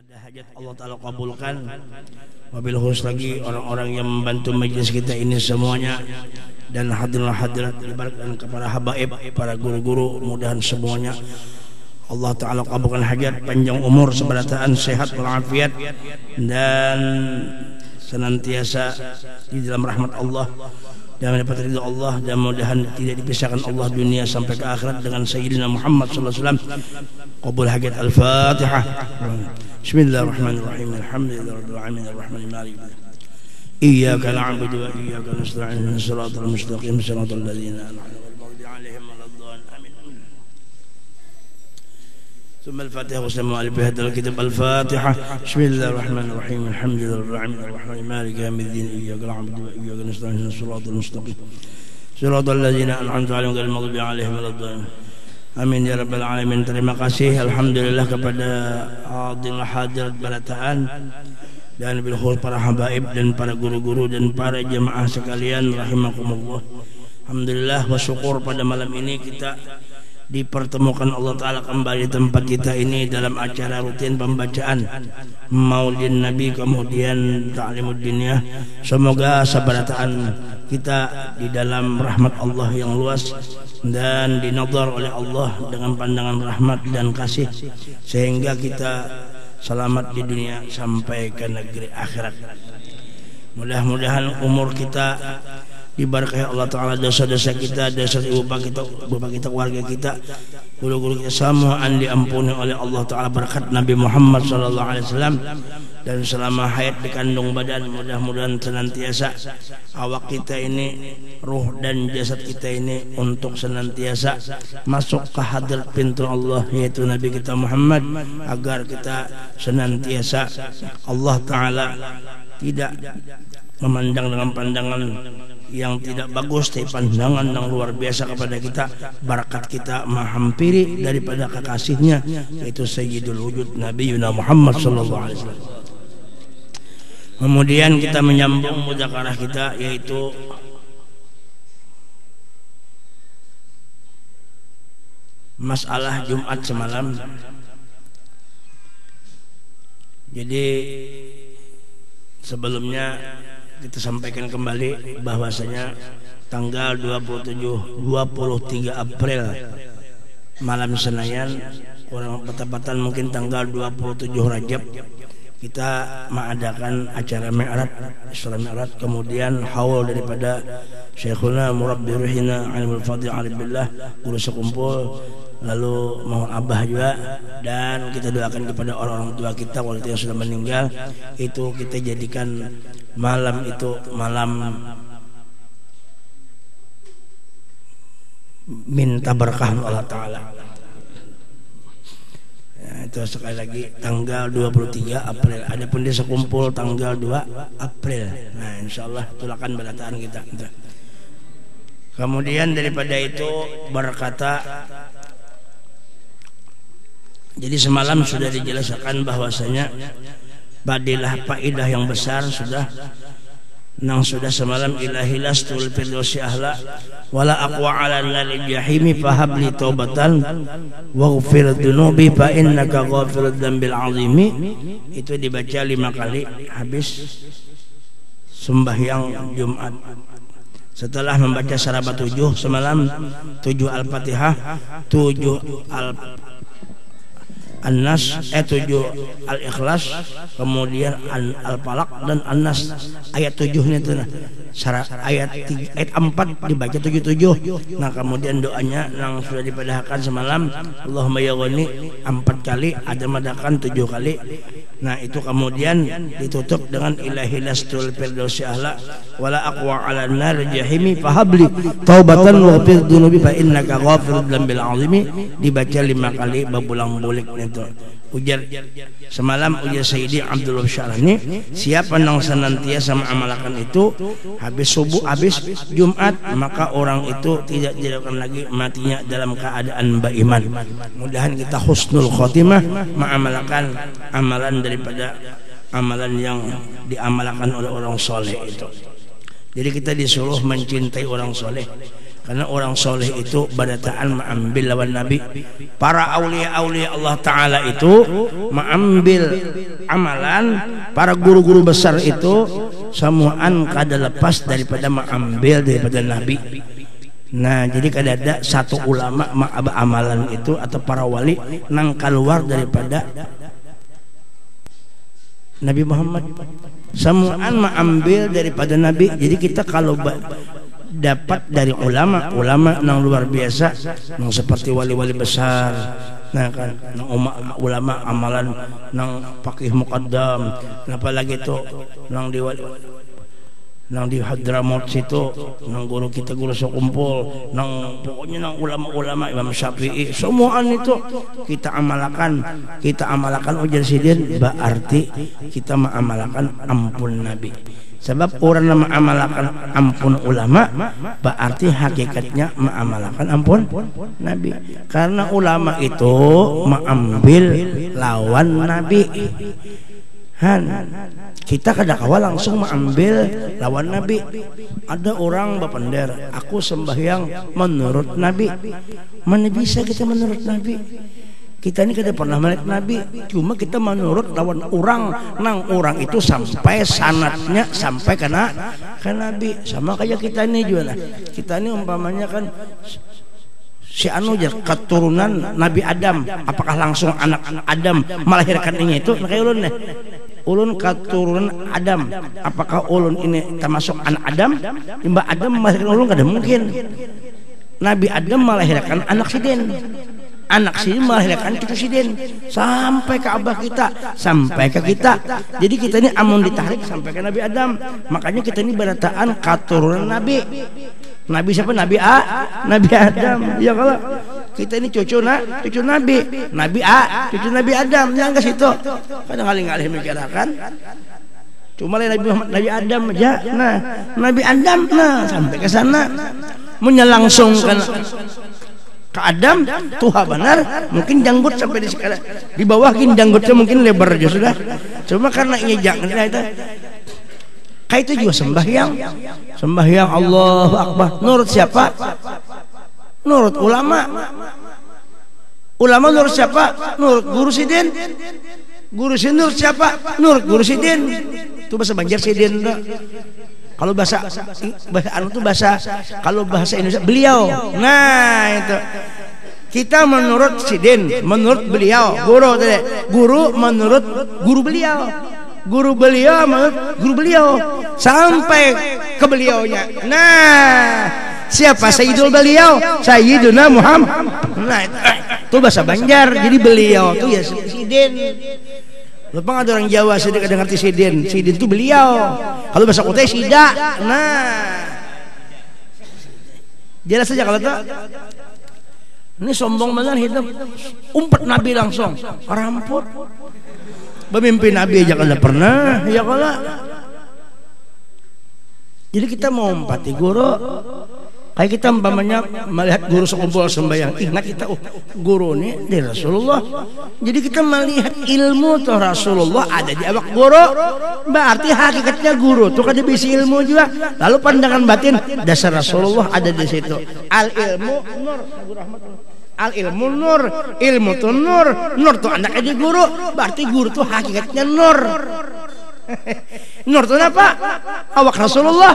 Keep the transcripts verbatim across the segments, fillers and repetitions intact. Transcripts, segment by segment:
ada hajat Allah Ta'ala kabulkan. Wabil khusus lagi orang-orang yang membantu majelis kita ini semuanya, dan hadirin hadirat dibarakkan kepada habaib, para guru-guru, mudahan semuanya Allah Ta'ala kabulkan hajat, panjang umur, seberataan, sehat walafiat, dan senantiasa di dalam rahmat Allah dan mendapat ridha Allah, dan mudahan tidak dipisahkan Allah dunia sampai ke akhirat dengan Sayyidina Muhammad sallallahu alaihi wasallam. Qabul hajat. Al-Fatihah. Bismillahirrahmanirrahim. Alhamdulillahirabbil alamin arrahmanir rahim. Iyyaka na'budu wa iyyaka nasta'in. Shiratal mustaqim shiratal ladzina an'amta 'alaihim waladdallin. Amin. ثم الفاتحة والسلام على بهذا الكتاب. الفاتحة. بسم الله الرحمن الرحيم. الحمد لله رب العالمين الرحمن مالك يوم الدين. إياك نعبد وإياك نستعين. الصراط المستقيم صراط الذين أنعمت عليهم غير المغضوب عليهم ولا الضالين. Amin ya rabbal alamin. Terima kasih alhamdulillah kepada hadirin hadirat balataan dan bil khusus para habaib dan para guru-guru dan para jemaah sekalian rahimakumullah. Alhamdulillah wa syukur pada malam ini kita dipertemukan Allah Ta'ala kembali tempat kita ini dalam acara rutin pembacaan Maulid Nabi kemudian Ta'limud Diniyah. Semoga sabarataan kita di dalam rahmat Allah yang luas dan dinadhar oleh Allah dengan pandangan rahmat dan kasih, sehingga kita selamat di dunia sampai ke negeri akhirat. Mudah-mudahan umur kita diberkahi Allah Ta'ala, dosa-dosa kita, dosa ibu bapak kita, bapak kita, keluarga kita, guru-guru kita semua diampuni oleh Allah Ta'ala berkat Nabi Muhammad sallallahu alaihi wasallam. Dan selama hayat di kandung badan, mudah-mudahan senantiasa awak kita ini, ruh dan jasad kita ini untuk senantiasa masuk ke hadrat pintu Allah, yaitu Nabi kita Muhammad, agar kita senantiasa Allah Ta'ala tidak memandang dengan pandangan yang tidak bagus, tapi pandangan yang luar biasa kepada kita. Barakat kita menghampiri daripada kekasihnya, yaitu Sayyidul Wujud Nabi Muhammad sallallahu alaihi wasallam. Kemudian kita menyambung mudzakarah kita, yaitu masalah Jumat semalam. Jadi sebelumnya kita sampaikan kembali bahwasanya tanggal dua puluh tujuh dua puluh tiga April malam Senayan, kurang tepatan mungkin tanggal dua puluh tujuh Rajab, kita mengadakan acara Mi'raj, Isra Mi'raj, kemudian haul daripada Syekhuna Murabbi Ruhina Alimul Fadil Arif Billah, guru sekumpul, lalu mohon abah juga, dan kita doakan kepada orang-orang tua kita walaupun yang sudah meninggal. Itu kita jadikan malam itu malam minta berkah Allah Ta'ala. Ya, itu sekali lagi tanggal dua puluh tiga April. Adapun dia sekumpul tanggal dua April. Nah, insyaallah tulakan balataan kita. Kemudian daripada itu berkata, jadi semalam sudah dijelaskan bahwasanya badilah faidah yang besar sudah nang sudah semalam ilahilas tul firdausi ahla wala aqwa ala nal jahimi fahabli taubatan waghfir dunubi fa innaka ghafirud dzambil azimi. Itu dibaca lima kali habis sembahyang Jumat. Setelah membaca sarabat tujuh semalam, tujuh Al-Fatihah, tujuh al An-Nas, eh tujuh Al-Ikhlas, kemudian Al-Falaq dan An-Nas. Ayat tujuhnya itu nah. Ayat tiga, ayat empat dibaca tujuh tujuh. Nah, kemudian doanya yang sudah dipadahkan semalam, Allahumma ya ghani empat kali, ada madakan tujuh kali. Nah, itu kemudian ditutup dengan ilahilastul firdausi ahla wala aqwa ala nar jahimi fahabli taubatan wa ghfir dunubi fa innaka ghafirud dzambil azimi. Dibaca lima kali babulang-bulik itu. Ujar semalam ujar Sayyidi Abdul Syarani, siapa yang senantiasa mengamalkan itu habis subuh habis Jumat, maka orang itu tidak dilakukan lagi matinya dalam keadaan beriman. Mudahan kita husnul khotimah mengamalkan amalan daripada amalan yang diamalkan oleh orang soleh itu. Jadi kita disuruh mencintai orang soleh. Karena orang soleh itu badataan mengambil lawan Nabi. Para aulia-aulia Allah Ta'ala itu mengambil amalan. Para guru-guru besar itu semuaan kada lepas daripada mengambil daripada Nabi. Nah jadi kada ada satu ulama ma'aba amalan itu atau para wali nang keluar daripada Nabi Muhammad. Semuaan mengambil daripada Nabi. Jadi kita kalau dapat dari ulama, ulama nang luar biasa, nang seperti wali-wali besar, nah kan, nang ulama amalan, nang faqih muqaddam, apalagi itu nang di nang di Hadramaut situ, nang guru kita guru sekumpul, nang pokoknya nang ulama-ulama Imam Syafi'i, semuaan itu kita amalkan, kita amalkan ujar sidin, berarti kita mengamalkan ampun Nabi. Sebab orang yang mengamalkan ampun ulama berarti hakikatnya mengamalkan ampun Nabi. Karena ulama itu mengambil lawan Nabi. Han, kita kadang-kala langsung mengambil lawan Nabi. Ada orang berpendar, aku sembahyang menurut Nabi. Mana bisa kita menurut Nabi? Kita ini kada pernah melihat Nabi, cuma kita menurut lawan orang, nang orang itu sampai sanatnya sampai kena ke Nabi. Sama kayak kita ini juga lah. Kita ini umpamanya kan si anu jar keturunan Nabi Adam, apakah langsung anak Adam melahirkan ini itu? Nah kayak ulun nih, ulun keturunan Adam, apakah ulun ini termasuk anak Adam? Mbak Adam melahirkan ulun kada mungkin. Nabi Adam melahirkan anak Sidin. Anak sini melahirkan cucu sidin sampai ke abah kita, sampai ke kita. Jadi kita ini amun ditarik sampai ke Nabi Adam. Makanya kita ini berataan keturunan Nabi. Nabi siapa? Nabi A, Nabi Adam. Ya kalau kita ini cucu na, cucu Nabi, Nabi A, cucu Nabi Adam. Yang ke situ. Kadang kali ngalih mikirkan. Cuma Nabi Muhammad, Nabi Adam aja. Nah, Nabi Adam, nah sampai ke sana, menyelangsungkan ke Adam, Tuhan benar, mungkin janggut sampai di sekarang di bawah, gini janggutnya mungkin lebar aja sudah. Cuma karena ini jangan itu, kayak itu juga sembahyang, sembahyang Allahu Akbar. Nurut siapa? Nurut ulama. Ulama nurut siapa? Nurut guru sidin. Guru sidin nurut siapa? Nurut guru sidin. Itu bahasa Banjar sidin. Kalau bahasa bahasa anu tuh bahasa, kalau bahasa Indonesia beliau. Nah itu kita menurut sidin, menurut beliau, guru tadi, guru menurut guru beliau, guru beliau menurut guru beliau sampai ke beliaunya. Nah siapa Sayyidul beliau? Sayyiduna Muhammad. Nah itu bahasa Banjar. Jadi beliau tuh ya sidin. Lepas ada orang Jawa sedek ada ngerti sidin. Sidin itu beliau. Kalau bahasa kota sida. Nah, jelas saja kalau tak. Ini sombong banget hidup. Umpat Nabi langsung. Ramput. Pemimpin Nabi aja kalau pernah. Ya kalau. Jadi kita mau umpati guru. Kayak kita umpamanya melihat guru sekumpul sembahyang, ingat kita, oh guru ini di Rasulullah. Jadi kita melihat ilmu tuh Rasulullah ada di awak guru, berarti hakikatnya guru tuh kan bisa ilmu juga. Lalu pandangan batin dasar Rasulullah ada di situ. Al ilmu nur, al ilmu nur, ilmu tuh nur, nur tuh anaknya di guru, berarti guru tuh hakikatnya nur. Nur tuh apa? Awak Rasulullah.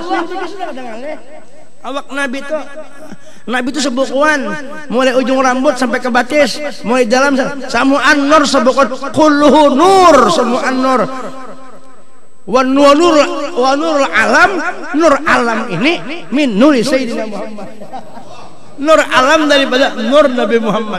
Awak Nabi itu, Nabi itu sebukuan, mulai ujung rambut sampai ke batis, mulai dalam samuan nur sebukuan, kulluhu nur, samuan nur, wa nur wa nur alam, nur alam ini min nuri Sayyidina Muhammad, nur alam daripada nur Nabi Muhammad.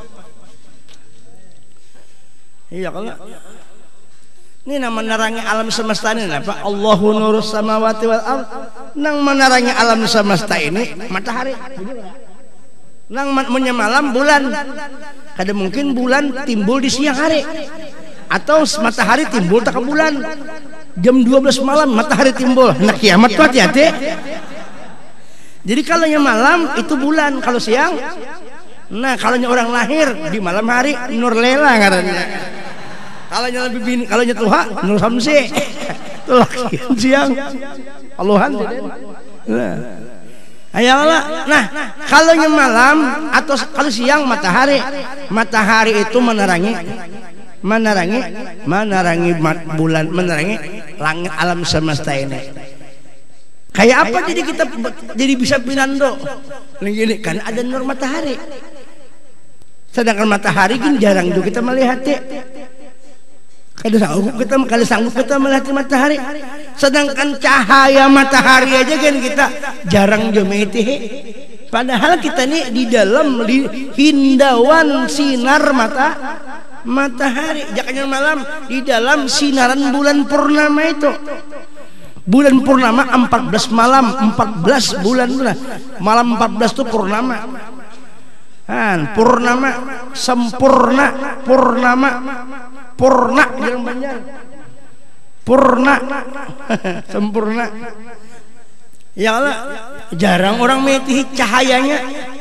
Iya kalau ini nama menerangi alam semesta ini apa? Allahu nurus samawati wal ard. Nang menerangi alam semesta ini matahari. Nang menyemalam bulan. Kada mungkin bulan timbul di siang hari. Atau matahari timbul tak ke bulan. Jam dua belas malam matahari timbul. Nah kiamat tuh hati-hati. Jadi kalau yang malam itu bulan, kalau siang. Nah kalau orang lahir di malam hari nur lela ngarannya. Kalau nya lebih bini, kalau nya tuha nur samsi. Tuh siang. Allahan. Nah. Ayolah. Nah, kalau malam atau kalau siang matahari, matahari itu menerangi, menerangi, menerangi bulan, menerangi langit alam semesta ini. Kayak apa jadi kita jadi bisa pinando? Gini kan ada nur matahari. Sedangkan matahari kan jarang juga kita melihatnya. Kada sanggup kita, kada sanggup kita melihat matahari. Sedangkan cahaya matahari aja kan kita jarang jometi. Padahal kita nih di dalam di hindauan sinar mata matahari. Jangan malam di dalam sinaran bulan purnama itu. Bulan purnama empat belas malam, empat belas bulan bulan. Malam empat belas itu purnama. Han, purnama, sempurna, purnama, purna yang banyak. Purna, sempurna. Ya Allah, jarang orang melihat cahayanya.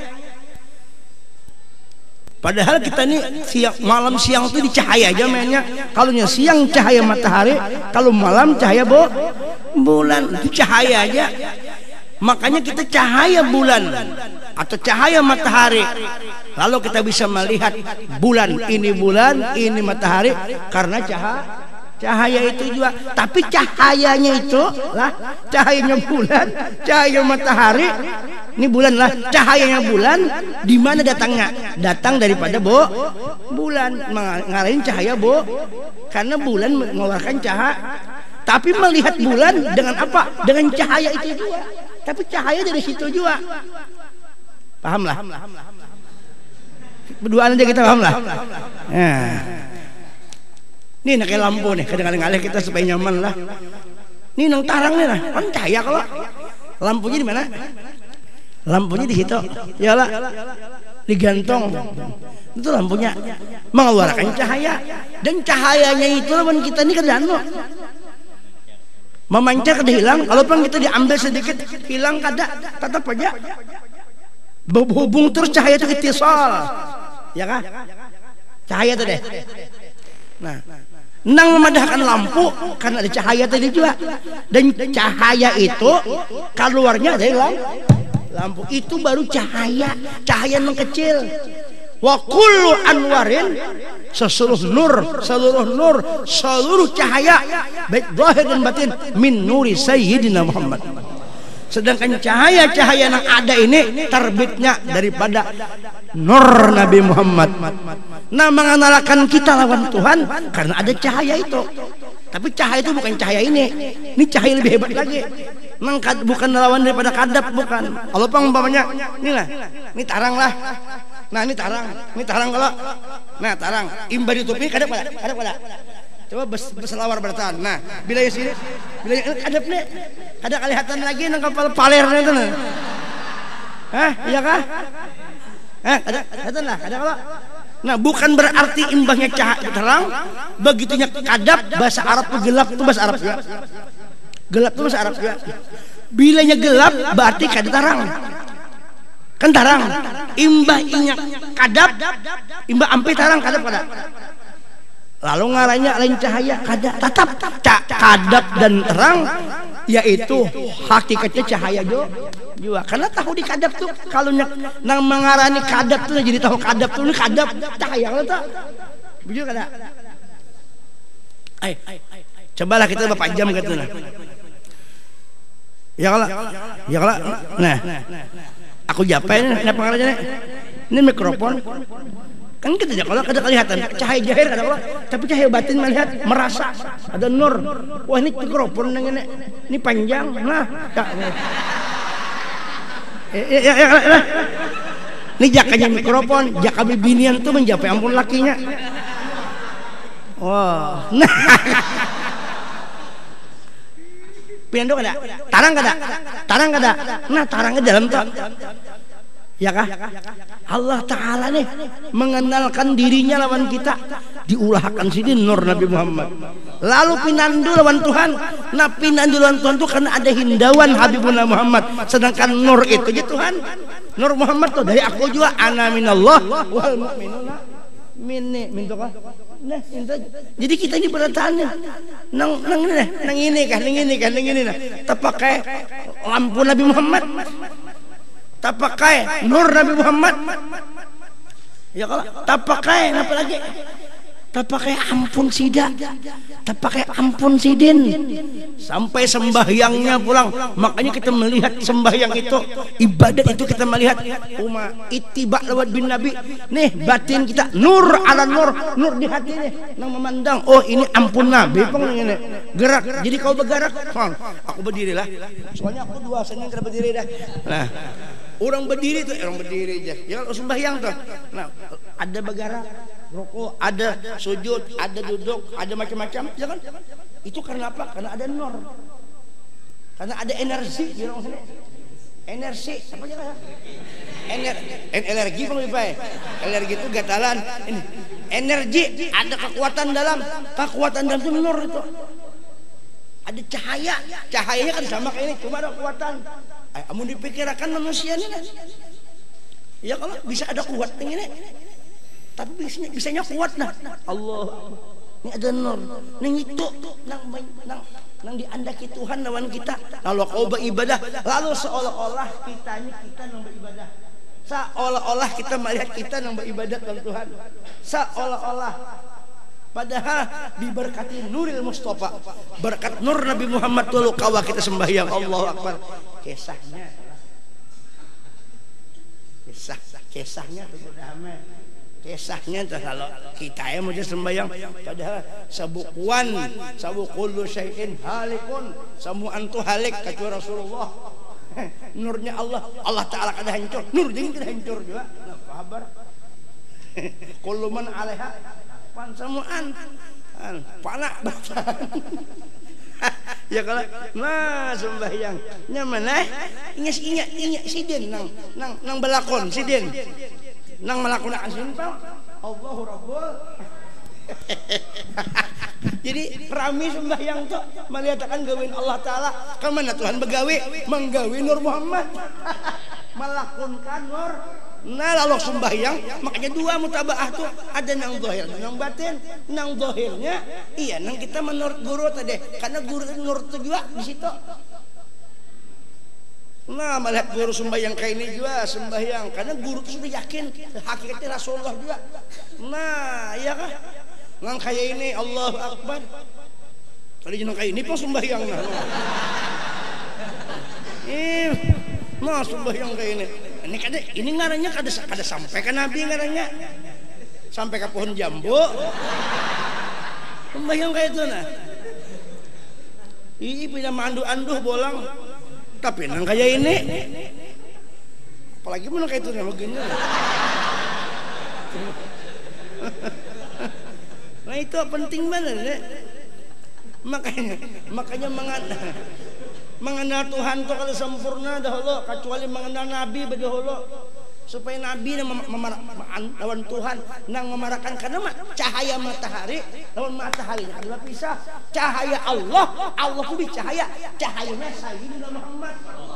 Padahal kita nih siang, malam siang itu di cahaya aja mainnya. Kalau siang cahaya matahari, kalau malam cahaya bo, bulan itu cahaya aja. Makanya kita cahaya bulan atau cahaya matahari, lalu kita bisa melihat bulan, ini bulan, ini matahari karena cahaya cahaya itu juga. Tapi cahayanya itu lah cahayanya bulan, cahaya matahari, ini bulan lah cahayanya bulan. Di mana datangnya? Datang daripada bo bulan, ngarahin cahaya bo, karena bulan mengeluarkan cahaya. Tapi melihat bulan dengan apa? Dengan cahaya itu juga. Tapi cahaya dari situ juga. Paham lah. Berduaan aja kita paham lah. Nah. Ini nak lampu nih, kadang-kadang alih kita supaya nyaman lah. Ini nang tarang nih lah, kan cahaya kalau lampunya di mana? Lampunya di situ. Yalah. Digantung. Itu lampunya mengeluarkan cahaya, dan cahayanya itu lawan kita ini kedano. Memancar kada hilang, kalaupun kita diambil sedikit hilang kada, tetap aja berhubung terus cahaya itu itisal, ya kan? Cahaya itu deh. Nah, nang memadahkan lampu karena ada cahaya tadi juga, dan cahaya itu keluarnya dari lampu itu baru cahaya, cahaya yang kecil. Wa kullu anwarin, seluruh nur, seluruh nur, seluruh cahaya baik zahir dan batin min nuri sayyidina Muhammad. Sedangkan cahaya-cahaya yang ada ini terbitnya daripada nur Nabi Muhammad. Nah, mengenalkan kita lawan Tuhan karena ada cahaya itu. Tapi cahaya itu bukan cahaya ini. Ini cahaya lebih hebat lagi. Memang bukan lawan daripada kadap, bukan. Kalau umpamanya inilah, ini tarang lah. Nah, ini tarang, ini tarang kalau, nah tarang, imba ditutupi kadap pada, kadap pada. Coba bes, beselawar bertahan. Nah, bila ya sini, bila ya kadap nih, kadap kelihatan lagi nang kapal palernya itu nih. Hah, iya kah? Hah, kadap, kelihatan lah, kadap kalau. Nah, bukan berarti imbangnya cahaya terang, begitunya kadap bahasa Arab tuh gelap tuh bahasa Arab juga. Gelap tuh bahasa Arab juga. Bilanya gelap berarti kadap terang. Kan tarang, imbah inya kadap, imbah ampe tarang kadap kadap. Lalu ngaranya lain cahaya kadap, tetap ca kadap dan terang, yaitu hakikatnya cahaya juga. Karena tahu di kadap tuh kalau nang mengarani kadap tuh jadi tahu kadap tuh ini kadap cahaya kalau tak, betul kada? Ay, cobalah kita berapa jam gitu nah. Ya kalau, ya kalau, nah. Aku japai ini apa ngaranya nih? Ini mikrofon. Kan kita aja kalau kada kelihatan cahaya zahir kada kalau, tapi cahaya batin melihat merasa ada nur. Wah, ini mikrofon ini ini panjang. Nah, ya, ya, ya, ya. Ini jakanya mikrofon, jaka bibinian tuh menjapai ampun lakinya. Wah, nah. Pindah kada? Tarang kada? Tarang kada? Nah, tarangnya dalam tuh. Ya kah? Allah Ta'ala nih mengenalkan dirinya lawan kita, diulahkan sini nur Nabi Muhammad. Lalu pinandu lawan Tuhan. Nah, pinandu lawan Tuhan tuh karena ada hindauan Habibuna Muhammad. Sedangkan nur itu aja Tuhan. Nur Muhammad tuh dari aku juga, ana minallah wal mu'minuna minni min tuh. Nah, jadi kita ini bertanya nang nang ini nang ini kan nang ini kan nang ini nah terpakai lampu Nabi Muhammad. tak pakai nur Nabi Muhammad. Ya kalau tak pakai apa lagi? Tak pakai ampun sida, tak pakai ampun sidin, sampai sembahyangnya pulang. Makanya kita melihat sembahyang itu, ibadat itu kita melihat umat ittiba lewat bin Nabi. Nih batin kita nur ala nur, nur di hati nih, nang memandang. Oh ini ampun Nabi, peng ini gerak. Jadi kau bergerak, aku berdiri lah. Soalnya aku dua senang kita berdiri dah. Nah, orang berdiri tuh, orang berdiri aja. Ya kalau sembahyang tuh, nah ada bergerak. Rokok, ada sujud, ada duduk, ada macam-macam, ya kan? Itu karena apa? Karena ada nur, karena ada energi, ya orang sini. Energi, apa aja kan? Ener, energi bang Ipai, energi itu gatalan. Ini energi, ada kekuatan dalam, kekuatan dalam itu nur itu. Ada cahaya, cahayanya kan sama kayak ini, cuma ada kekuatan. Amun dipikirkan manusia ini, ya kalau bisa ada kuat ini. Tapi bisanya, bisanya kuat nah. Allah, ini ada nur, ini itu, nang nang nang diandaki Tuhan lawan kita. Lalu kau beribadah, lalu seolah-olah kita ini kita nang beribadah, seolah-olah kita melihat kita nang beribadah kepada Tuhan, seolah-olah. Padahal diberkati Nuril Mustafa, berkat nur Nabi Muhammad lalu kawa kita sembahyang. Allahu Akbar. Kisahnya, kisah kisahnya itu damai. Kisahnya kalau kita yang mau sembahyang, padahal sabukuan sabukulu syai'in halikun, semua antu halik kecuali Rasulullah. Nurnya Allah, Allah Ta'ala kada hancur, nur dia kada hancur juga. Nah, kabar kullu man 'alaiha pan samuan panak ya kalau nah sembahyang nyaman eh ingat ingat ingat sidin nang nang nang belakon sidin nang melakukan simpel Allahu Rabbul. Jadi rami sembahyang tuh melihatkan gawin Allah Ta'ala. Kemana Tuhan begawi? Menggawi Nur Muhammad. Melakukan nur. Nah lalu sembahyang, makanya dua mutabaah tuh ada nang zahir, nang batin. Nang zahirnya iya nang kita menurut guru tadi, karena guru nur itu juga di situ. Nah melihat guru sembahyang kayak ini juga sembahyang, karena guru itu sudah yakin hakikatnya Rasulullah juga. Nah iya kah? Nang kayak ini Allahu Akbar. Tadi jeneng kayak ini pun sembahyang nah. Ih, nah sembahyang kayak ini. Ini kada ini ngarannya kada kada sampai ke Nabi ngarannya. Sampai ke pohon jambu. Sembahyang kayak itu nah. Ih pindah mandu-anduh bolang. Tapi nang kayak ini, apalagi menang kayak itu nama begini. Nah itu penting banget ya. Makanya, makanya mengenal, mengenal Tuhan itu kalau sempurna dahulu, kecuali mengenal Nabi dahulu, supaya Nabi lawan Tuhan nang memarahkan karena cahaya matahari lawan mataharinya adalah pisah. Cahaya Allah, Allah itu cahaya, cahayanya Sayyidina Muhammad.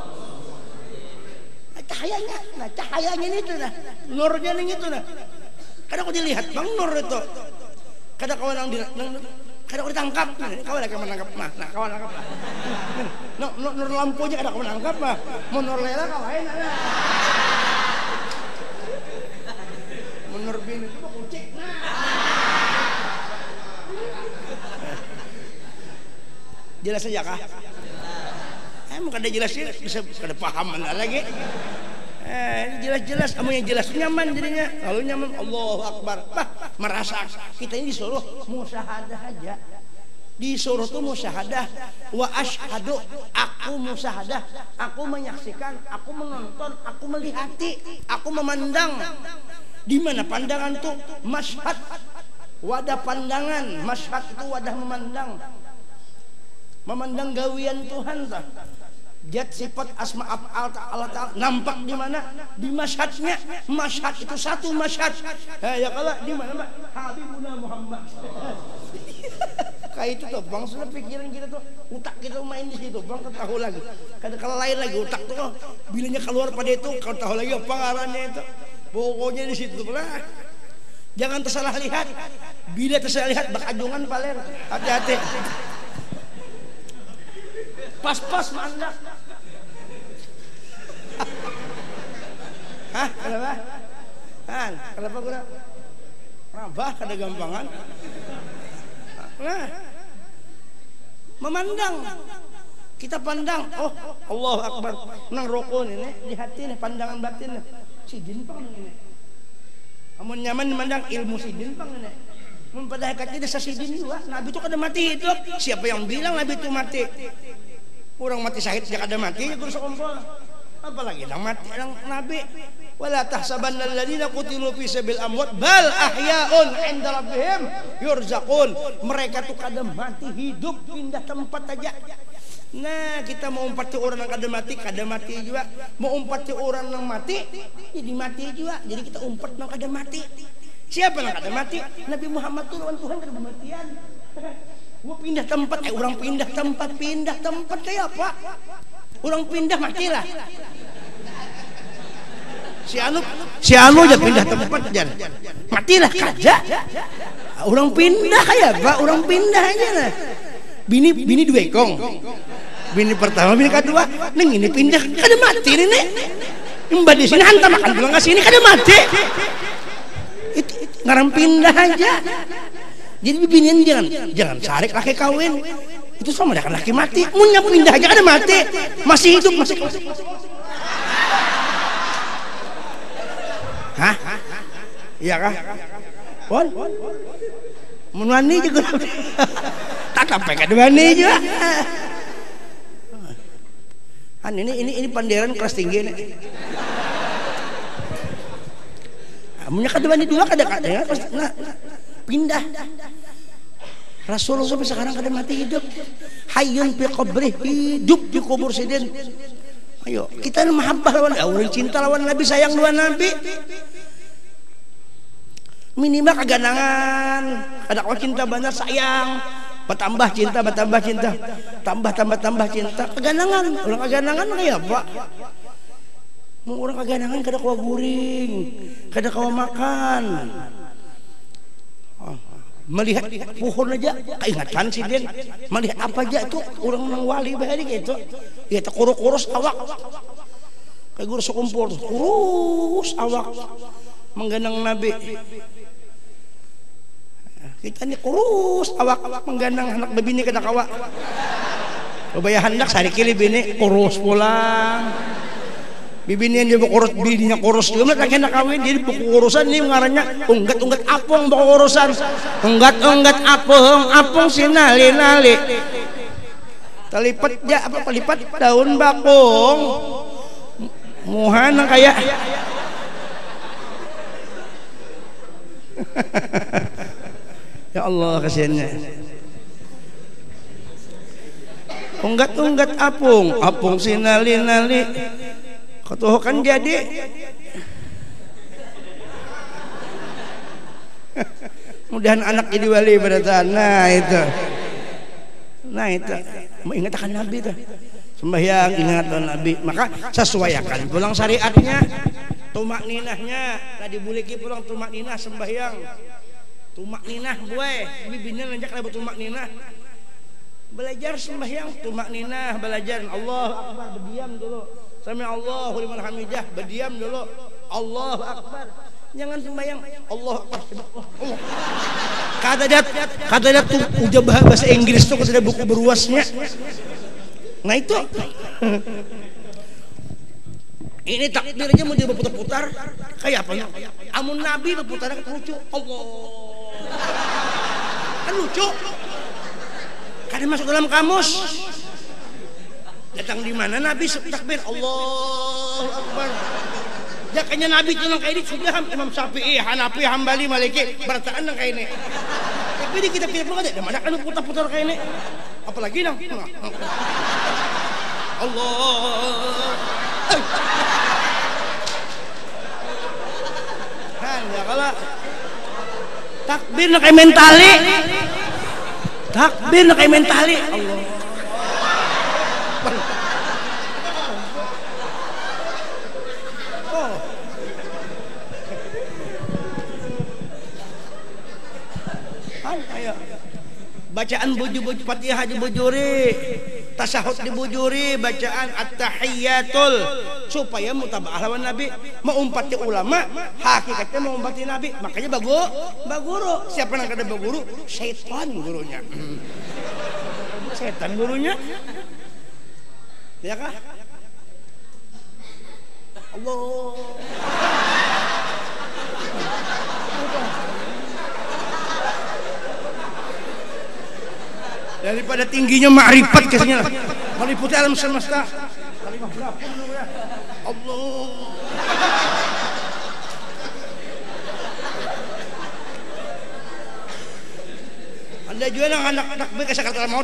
Nah, cahayanya, nah cahayanya itu nah, nurnya nih itu nah. Kadang kau dilihat bang nur itu, kadang kau nang kadang kau ditangkap, kau lagi menangkap mah, nah kau nangkap lah. Nur, nur, nur lampunya kadang kau menangkap mah, mau nur lela kau lain ada. Nur bin itu mah kucing. Jelas saja kah? Eh, muka ada jelas sih, bisa kada paham mana lagi. Eh, jelas-jelas, kamu yang jelas nyaman jadinya. Lalu nyaman, Allahu Akbar. Bah, merasa kita ini disuruh musyahadah aja. Disuruh tuh musyahadah. Wa ashhadu, aku musyahadah. Aku menyaksikan, aku menonton, aku melihati, aku memandang. Di mana pandangan tuh? Masyhad. Wadah pandangan, masyhad itu wadah memandang. Memandang gawian Tuhan tak. Jat sifat asma Allah Ta'ala nampak di mana? Di masyhadnya. Masyhad itu satu masyhad. Eh, ya kalau di mana, Mbak? Habibuna Muhammad. Kayak itu tuh, bang, sudah pikiran kita tuh, utak kita main di situ, bang, kau tahu lagi. Kadang kalau lain lagi utak tuh, bilanya keluar pada itu, kau tahu lagi apa ngarannya itu. Pokoknya di situ lah. Jangan tersalah lihat. Bila tersalah lihat bakajungan paler. Hati-hati. Pas-pas mandak. Hah? Kenapa? Han, kenapa kurang? Rabah kada gampangan. Nah, memandang. Kita pandang, oh Allahu Akbar, nang rokok ini di hati nih, pandangan batin nih. Sidin pang ini. Amun nyaman memandang ilmu sidin pang ini. Mun pada hakikatnya desa sidin juga, Nabi itu kada mati hidup. Siapa yang bilang Nabi itu mati? Orang mati syahid dia kada mati, guru sekompol. Apalagi nang mati nang Nabi. Wala tahsabanna alladziina qutilu fi sabil amwat bal ahyaun 'inda rabbihim yurzaqun. Mereka tuh kada mati hidup, pindah tempat aja. Nah, kita mau umpati orang yang kada mati, kada mati juga. Mau umpati orang yang mati, jadi mati juga. Jadi kita umpat yang kada mati. Siapa yang kada mati? Nabi Muhammad tuh lawan Tuhan kada kematian. Gua pindah tempat, eh orang pindah tempat, pindah tempat kayak apa? Orang pindah matilah. Si anu, si anu aja pindah tempat aja. Matilah kaja. Orang pindah kayak apa? Orang pindah aja lah. Bini bini dua ekong. Bini pertama, bini kedua, neng ini pindah kada mati nih nek. Mbak di sini hantar makan pulang ke sini kada mati. Itu ngarang pindah aja. Jadi binian jangan jangan sarik laki kawin. Itu sama dengan laki mati. Munya pindah aja kada mati. Masih hidup masih. Hah? Iya kah? Pon? Menwani juga. Tak sampai kada wani juga. Han ini ini ini panderan kelas tinggi nih. Amunnya kada wani dua kada kada ya. Nah, pindah. Rasulullah sampai sekarang kada mati hidup. Hayyun fi qabri, hidup di kubur sidin. Ayo, kita mahabbah lawan Allah, cinta lawan Nabi, sayang lawan Nabi. Minimal keganangan, kada kau cinta benar sayang. Bertambah cinta, bertambah cinta, tambah tambah tambah cinta. Keganangan, orang keganangan kayak apa? Mau orang keganangan kada kau guring, kada kau makan. Oh, melihat pohon aja, keingatan si Den. Melihat apa aja itu orang nang wali bahari gitu. Ya tak kurus-kurus awak. Kayak guru sekumpul, kurus awak, mengganang Nabi. Kita ini kurus awak menggandang anak bebini kada kawa. Ubaya hendak sari kili bini kurus pulang. Bibini dia kurus, bininya kurus juga lagi hendak kawin dia buku urusan ini ngarannya unggat-unggat apung buku urusan. Unggat-unggat apung, apung sinali-nali. Telipat ya apa pelipat daun bakung. Muhan kayak ya Allah kasihannya. Unggat-unggat apung, apung sinali-nali. Ketuhukan jadi. Mudahan anak jadi wali pada tanah itu. Nah itu, mau ingat akan Nabi tuh. Sembahyang ingat Nabi. Maka sesuaikan pulang syariatnya, tumak ninahnya. Tadi buliki pulang tumak ninah sembahyang. Tumak ninah gue, bibinnya lanjak lewat tumak ninah. Belajar sembahyang, tumak ninah, belajar Allah Akbar, berdiam dulu. Sami Allahu liman hamidah, berdiam dulu. Allahu Akbar. Jangan sembahyang Allah Akbar. Allah. Kata dia, kata dia tuh udah bahasa Inggris tuh sudah buku beruasnya. Nah itu. Ini takbir aja mau dia berputar-putar kayak apa? Amun Nabi berputar kan lucu. Allah. Kan lucu. Kan masuk dalam kamus. Datang di mana Nabi takbir Allahu Akbar. Jakanya Nabi itu nang kayak ini sudah Imam Syafi'i, Hanafi, Hambali, Maliki berataan nang kayak ini. Tapi di kita kita pun ada, mana kan putar-putar kayak ini. Apalagi nang Allah. Kan ya kalau takbir nang kayak mentali. Takbir nang kayak mentali. Allah. Oh. Ayo. bacaan buju-buju Fatihah dibujuri, tasahud dibujuri, bacaan at-tahiyyatul supaya mutaba'ah lawan Nabi. Mau umpati ulama, hakikatnya mau umpati Nabi. Makanya bagu, baguru. Siapa yang kada baguru? Syaitan gurunya. Setan gurunya. Ya kah? Allah. Daripada tingginya ma'rifat kesnya meliputi alam semesta. Kalimah berapa dulu ya? Allah. Anda juga anak-anak baik sakaratul maut.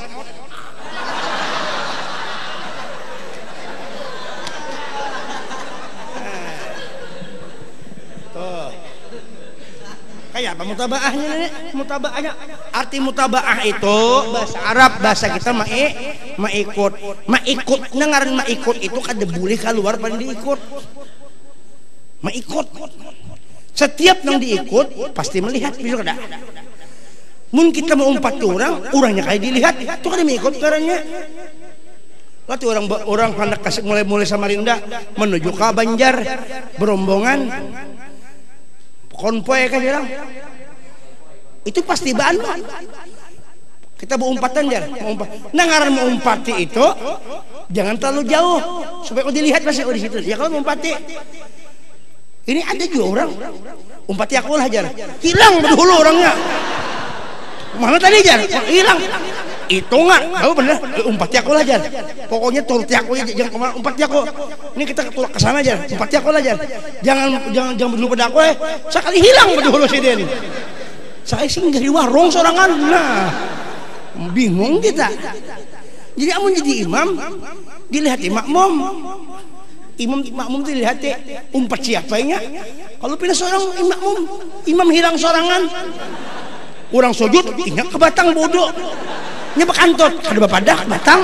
Tuh. Kayak apa mutabaahnya nenek? Mutabaahnya arti mutabaah itu bahasa Arab, bahasa kita mae maikut. Maikut ngaran maikut itu kada boleh keluar pada diikut. Maikut. Setiap yang diikut pasti melihat bisa kada. Mun kita mau umpat orang, orangnya kayak dilihat, itu kada mengikut caranya. Waktu orang orang hendak kasih mulai-mulai Samarinda menuju ke Banjar berombongan konvoy kan bilang itu pasti bahan kita mau umpatan jar mau umpat nah ngaran mau umpati itu jangan terlalu jauh supaya kau dilihat masih oh di situ ya. Kalau mau umpati ini ada juga orang umpati aku lah jar hilang dulu orangnya mana tadi jar hilang itu nggak tahu bener umpati aku lah jar pokoknya turuti aku jangan kemana umpati aku ini kita ke sana jar umpati aku lah jar jangan jangan jangan berdulu pada aku eh sekali hilang berdulu si Den saya singgah di warung sorangan nah bingung kita jadi amun jadi imam dilihat makmum imam makmum dilihat umpat siapanya kalau pindah seorang makmum imam hilang sorangan orang sujud ingat ke batang bodoh nyebak antot kada bapadak batang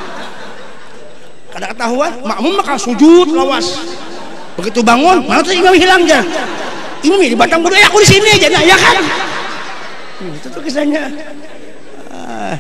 kada ketahuan makmum makan sujud lawas begitu bangun mana tuh imam hilang aja imam di batang bodoh ya aku di sini aja ya kan itu tuh kisahnya ah.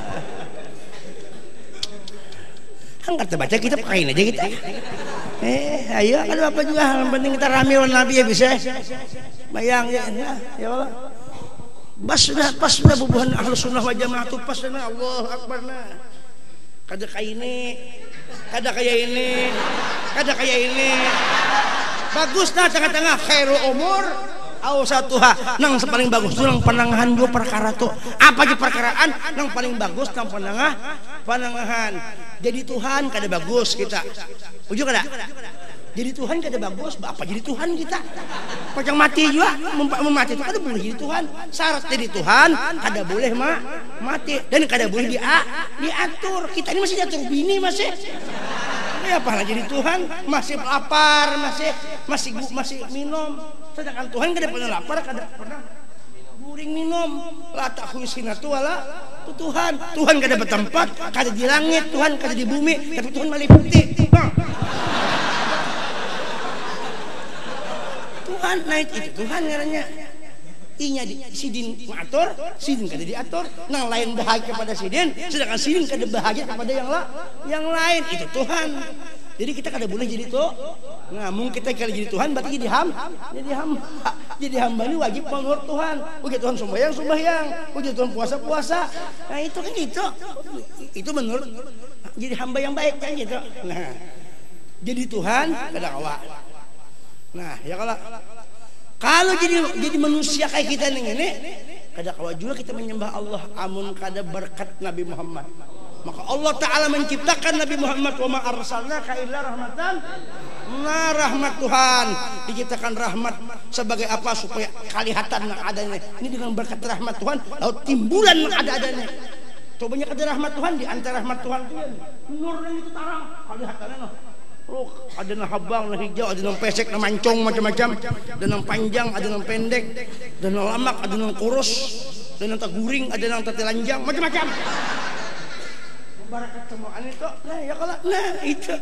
Angkat baca kita pakain aja kita eh ayo ada apa juga yang penting kita rame wan Nabi ya bisa bayang ya ya Allah pas sudah pas sudah bubuhan ahlus sunnah wal jamaah tuh pas sudah Allah akbar nah kada kayak ini kada kayak ini kada kayak ini bagus nah tengah-tengah khairu umur au satuha nang paling bagus tuh nang panangahan dua perkara tuh apa aja perkaraan nang paling bagus nang panangah panangahan jadi Tuhan kada bagus kita ujuk kada jadi Tuhan kada bagus apa jadi Tuhan kita pajang mati juga mau mati itu kada boleh jadi Tuhan syarat jadi Tuhan kada boleh ma mati dan kada boleh dia diatur kita ini masih diatur bini masih ya apa jadi Tuhan masih lapar masih masih masih minum sedangkan Tuhan kada pernah lapar kada pernah guring minum la takhusinatu wala Tuhan Tuhan kada bertempat kada di langit Tuhan kada di bumi tapi Tuhan meliputi Tuhan naik itu Tuhan ngarannya inya di sidin ngatur sidin kada diatur nang lain bahagia kepada sidin sedangkan sidin kada bahagia kepada yang la yang lain itu Tuhan jadi kita kada boleh jadi tuh nah mungkin kita kalau jadi Tuhan berarti jadi ham jadi hamba jadi hamba ini wajib menurut Tuhan uji Tuhan sembahyang sembahyang uji Tuhan puasa puasa nah itu kan gitu itu menurut jadi hamba yang baik kan gitu nah jadi Tuhan kada kawa nah ya kalau kalau jadi jadi manusia kayak kita ini kada kawa juga kita menyembah Allah amun kada berkat Nabi Muhammad maka Allah Ta'ala menciptakan Nabi Muhammad wa ma arsalnaka illa rahmatan nah rahmat Tuhan diciptakan rahmat sebagai apa supaya kelihatan yang adanya ini dengan berkat rahmat Tuhan lalu timbulan yang ada-adanya cobanya kada rahmat Tuhan di antara rahmat Tuhan nur yang itu tarang kelihatannya noh oh, ada yang habang, yang hijau, ada yang pesek, yang mancong macam-macam ada yang panjang, ada yang pendek ada yang lamak, ada yang kurus ada yang taguring, ada yang telanjang macam-macam barakat semuaan itu nah ya kalau nah itu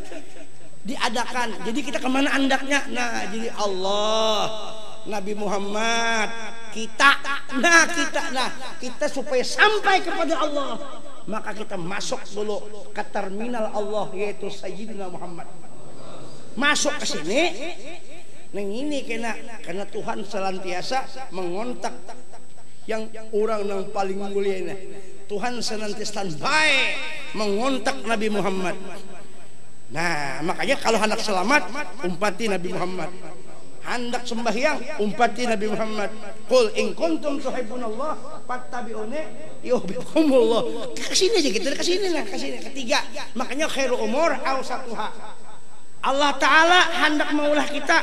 diadakan jadi kita kemana andaknya nah jadi Allah Nabi Muhammad kita, nah kita, nah kita supaya sampai kepada Allah, maka kita masuk dulu ke terminal Allah, yaitu Sayyidina Muhammad. Masuk ke sini, nah ini kena karena Tuhan senantiasa mengontak yang orang yang paling mulia ini. Tuhan senantiasa standby mengontak Nabi Muhammad. Nah makanya kalau hendak selamat umpati Nabi Muhammad, hendak sembahyang umpati Nabi Muhammad. Qul in kuntum tuhibbunallah fattabi'uni yuhibbukumullah. Kesini aja kita, kesini lah, kesini. Ketiga, makanya khairu umur awsatuha. Allah Ta'ala hendak maulah kita.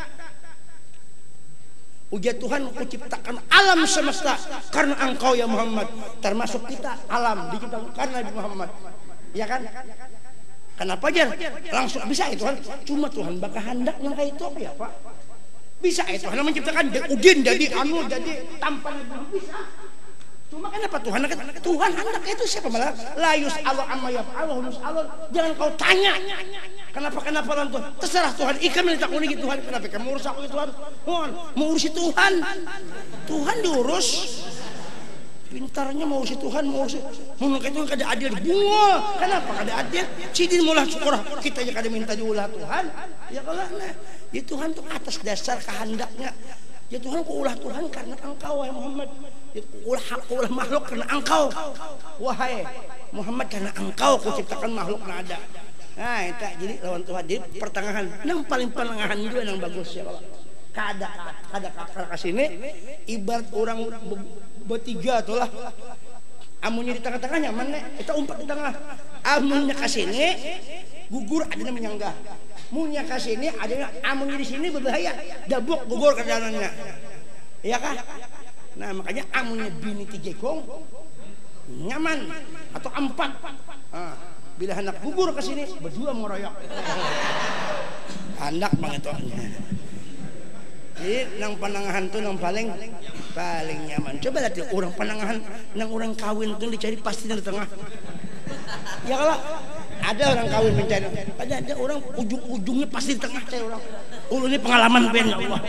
Ujar Tuhan, aku ciptakan alam semesta karena engkau ya Muhammad. Termasuk kita alam diciptakan karena Nabi Muhammad. Ya kan? Kenapa aja? Langsung bisa itu Tuhan. Cuma Tuhan bakal hendak yang kayak itu ya Pak. Bisa itu Tuhan menciptakan udin jadi anu jadi tampan bisa. Cuma kenapa Tuhan? Tuhan hendak itu siapa malah? La yus'alu amma yaf'alu yus'alu. Jangan kau tanya. Kenapa kenapa orang Tuhan? Terserah Tuhan. Ikan minta kuning Tuhan. Kenapa kamu urus aku Tuhan? Tuhan mau urusi Tuhan. Tuhan diurus. Pintarnya mau urusi Tuhan, mau urusi. Mau itu kada adil bunga. Kenapa kada adil? Sidin mulah syukur kita aja kada minta diulah Tuhan. Ya kalau nah, ya Tuhan tuh atas dasar kehendaknya. Ya Tuhan ku ulah Tuhan karena engkau wahai Muhammad. Ya ulah ulah makhluk karena engkau. Wahai Muhammad karena engkau ku ciptakan makhluk nada. Nah, itu jadi lawan Tuhan di pertengahan. Yang paling pertengahan juga yang bagus ya kalau. Kada kada kada kasini ibarat orang bertiga tuh lah. Amunnya di tengah-tengahnya mana? Kita umpat di tengah. Amunnya kasini gugur ada yang menyanggah. Munnya kasini ada amunnya di sini berbahaya. Dabuk gugur ke dalamnya. Iya kah? Nah, makanya amunnya bini tiga kong nyaman atau empat. Nah, bila hendak gugur ke sini berdua meroyok. Hendak banget tuh. Jadi nang panangahan tuh nang paling paling nyaman. Coba lihat orang panangahan nang orang kawin tuh dicari pasti di tengah. Ya kalau ada orang kawin mencari, ada ada orang ujung-ujungnya pasti di tengah cari orang. Oh ini pengalaman ben ya Allah.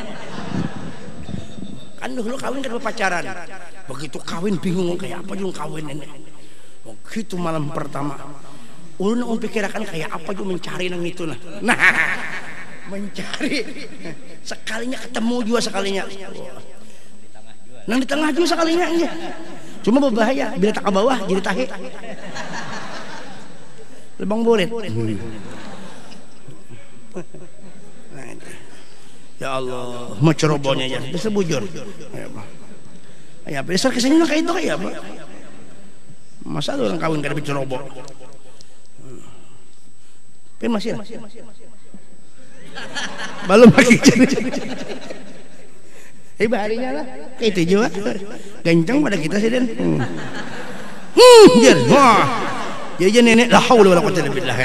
Kan dulu kawin kan pacaran. Begitu kawin bingung kayak apa juga kawin ini. Begitu malam pertama. Ulun pikirkan kayak apa juga mencari nang itu nah. Nah, mencari sekalinya ketemu juga sekalinya. Nang di tengah juga sekalinya aja. Cuma berbahaya bila tak ke bawah jadi tahe. Lebang bolet. Nah, ya Allah, mau cerobohnya aja. Bisa bujur. Ya, besar kesini kayak itu kayak apa? Masa orang kawin kada ceroboh. Tapi masih lah. Belum lagi. Eh baharinya lah. Kayak itu juga. Gancang pada kita sih Den. Hmm. Hmm, jar. Wah. Jadi nenek la haula wala quwwata illa billah.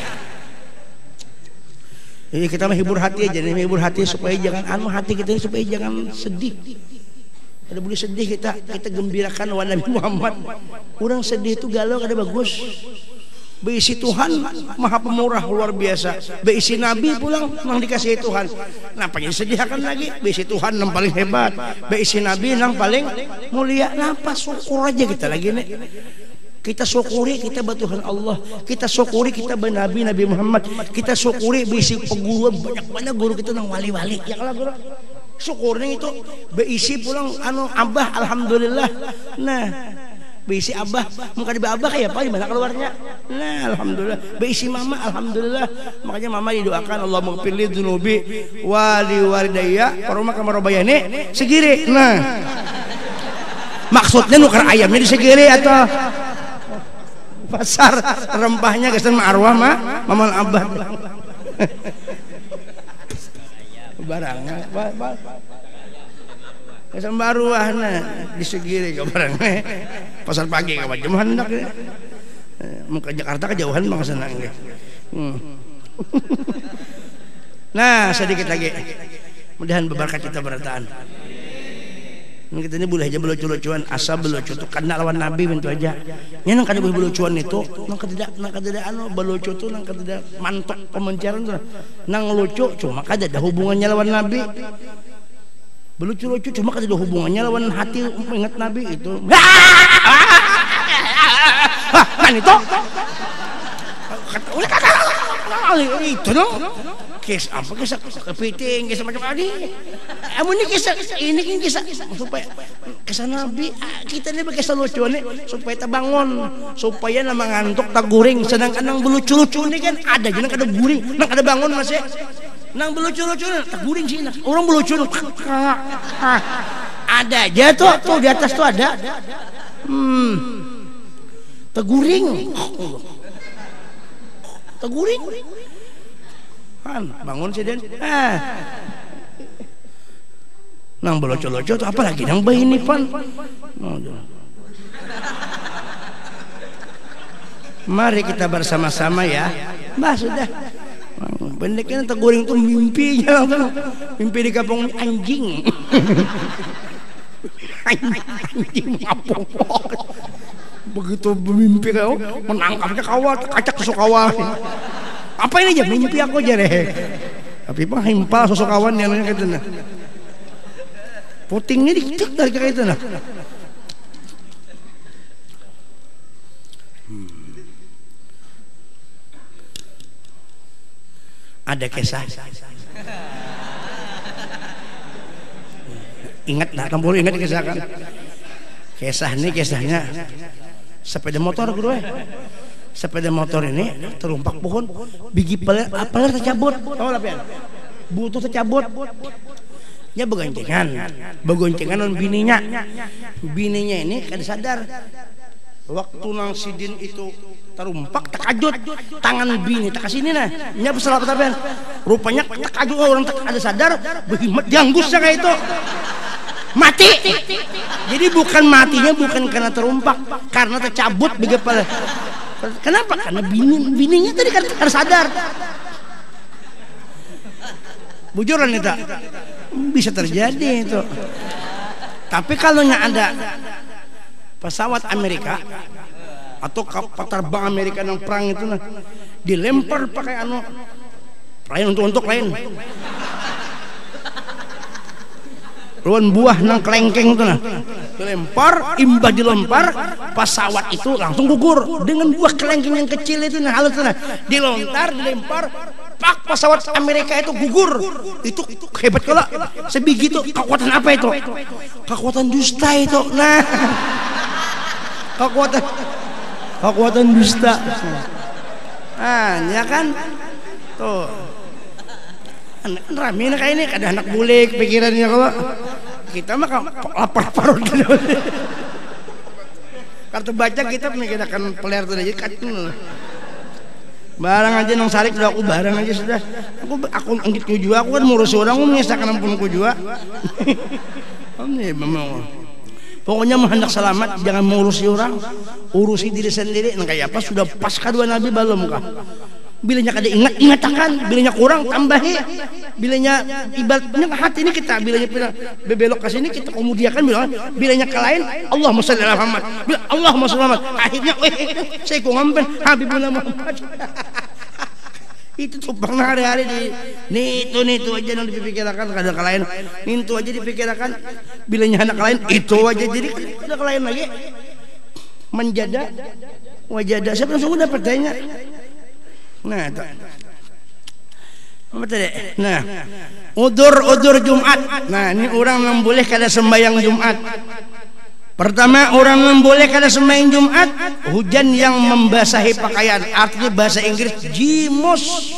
Jadi kita menghibur hati aja, menghibur hati supaya jangan anu hati kita supaya jangan sedih. Ada boleh sedih kita, kita gembirakan wa Nabi Muhammad. Orang sedih itu galau kada bagus. Beisi Tuhan maha pemurah luar biasa. Beisi Nabi pulang memang dikasih Tuhan. Kenapa jadi sedihkan lagi? Beisi Tuhan yang paling hebat. Beisi Nabi yang paling mulia. Kenapa syukur aja kita lagi nih? Kita syukuri kita bertuhan Allah. Kita syukuri kita bernabi Nabi Muhammad. Kita syukuri beisi peguru banyak-banyak guru kita nang wali-wali. Ya kalau guru syukurnya itu beisi pulang anu abah alhamdulillah. Nah, beisi abah muka di abah kayak apa gimana keluarnya? Nah, alhamdulillah. Beisi mama alhamdulillah. Makanya mama didoakan Allah maghfirli dzunubi wa li walidayya wa kama rabbayani segiri. Nah. Maksudnya nuker ayamnya di segiri atau pasar rempahnya kesan arwah mah maman abah barangnya kesan arwah nah di segiri ke barangnya pasar pagi ke jam hendak muka Jakarta kejauhan bang senang hmm. Nah sedikit lagi mudahan berkat kita bertahan. Kita ini boleh aja belucu-lucuan asal belucu itu karena lawan Nabi bentuk aja. Ini nang kada boleh belucuan itu, nang tidak nang tidak anu belucu itu nang tidak mantok pemenciaran tuh. Nang lucu cuma kada ada hubungannya lawan Nabi. Belucu-lucu cuma kan ada hubungannya lawan hati ingat Nabi itu. Kan itu oleh kata itu dong kisah apa kisah kepiting kisah macam ini amun ini kisah ini kan kisah supaya kisah Nabi kita ini kisah lucu nih supaya kita bangun supaya nama ngantuk tak guring sedangkan nang belucu-lucu ini kan ada jangan ada guring nang ada bangun masih nang belucu-lucu tak guring sih orang belucu ada aja tuh tuh di atas tuh ada hmm teguring teguring kan bangun sih Den ah nang beloco-loco tuh apalagi nang bayi ini pan mari kita bersama-sama ya bah sudah pendeknya teguring tuh mimpinya mimpi di kampung anjing anjing ngapung begitu bermimpi kau menangkapnya kawal kacak tusuk kawal apa ini aja mimpi aku aja deh tapi bang himpal sosok kawan yang nanya gitu nah putingnya dikit dari kayak itu nah hmm. Ada kisah ingat nah tampul ingat kisah kan kisah ini kisahnya sepeda motor gue sepeda motor ini terumpak pohon biji peler peler tercabut tahu lah pian butuh tercabut nya begoncengan begoncengan non bininya bininya ini kan sadar waktu nang sidin itu terumpak terkajut tangan bini tak kasini nah nya pesalah apa pian rupanya terkajut orang tak ada sadar begimat janggusnya kayak itu mati jadi bukan matinya bukan karena terumpak karena tercabut biji peler. Kenapa? Karena bini, bininya tadi kan harus sadar. Bujuran itu bisa terjadi itu. Tapi kalau ada pesawat Amerika atau kapal terbang Amerika yang perang itu nah, dilempar pakai anu lain untuk untuk lain. Ruan buah nang kelengkeng itu nah dilempar imbah dilempar pesawat itu langsung gugur dengan buah kelengkeng yang kecil itu nah halus nah dilontar dilempar pak pesawat Amerika itu gugur itu hebat kalau sebiji itu kekuatan apa itu kekuatan dusta itu nah kekuatan kekuatan dusta ah ya kan tuh anak rame kayak ini ada anak bulik pikirannya kalau kita mah lapar parut kartu baca kita memikirkan peler tuh aja katun barang aja nang sarik udah aku barang aja sudah aku aku anggit kujua aku kan ngurus orang aku menyesakan ampun kujua ini memang pokoknya mah hendak selamat jangan mengurusi orang urusi diri sendiri nah kayak apa sudah pas kedua Nabi belum kah bilanya kada ingat ingatkan bilanya kurang tambahi bilanya ibaratnya hati ini kita bilanya bebelok ke sini kita kemudiakan bilang bilanya ke lain Allahumma shalli ala Muhammad Allahumma shalli ala Muhammad akhirnya eh saya kok ngampen Habibullah Muhammad itu tuh pernah hari-hari di nih itu nih itu aja yang dipikirkan kada ke lain itu aja dipikirkan bilanya anak lain itu aja jadi kada ke lain lagi menjada wajada siapa langsung dapat tanya. Nah, apa tadi? Nah, udur-udur Jumat. Nah, ini orang yang boleh kada sembahyang Jumat. Pertama, orang yang boleh kada sembahyang Jumat, hujan yang membasahi pakaian. Artinya bahasa Inggris jimus.